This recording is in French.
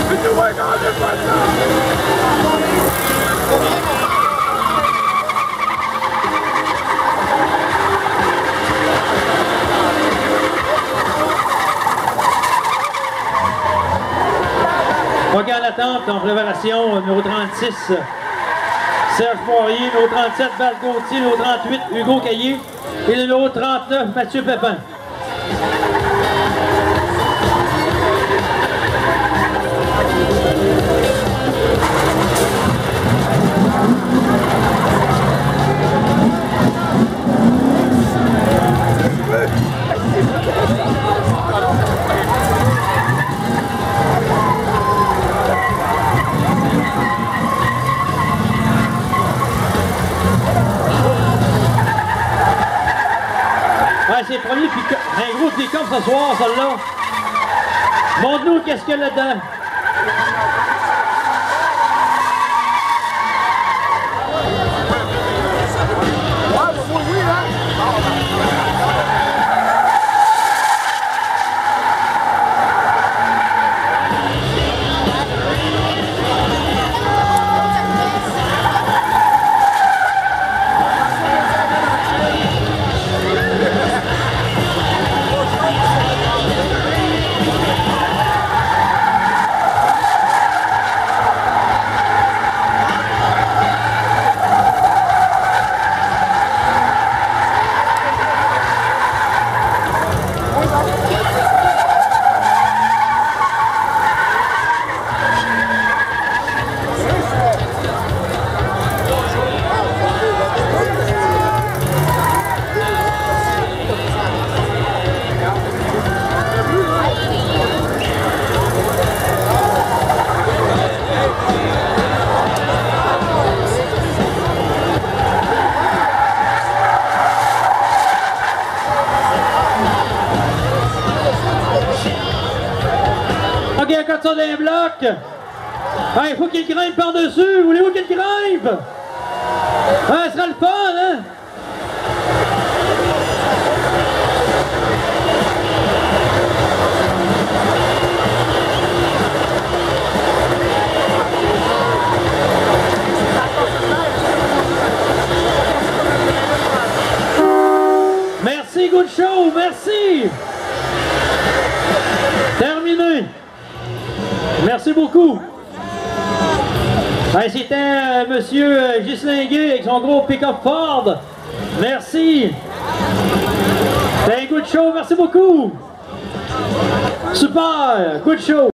OK, en attente, en préparation, numéro 36, Serge Poirier, numéro 37, Val Gauthier, numéro 38, Hugo Caillé, et le numéro 39, Mathieu Pépin. Ouais, c'est le premier un gros pick-up ce soir, celle-là. Montre-nous qu'est-ce qu'il y a là-dedans. OK, à côté d'un bloc. Il faut qu'il grimpe par-dessus. Voulez-vous qu'il grimpe? Ce sera le fun, hein? Merci, good show, merci. Terminé. Merci beaucoup. C'était monsieur Ghislain Guay avec son gros pick-up Ford. Merci. C'était un good show, merci beaucoup. Super, good show.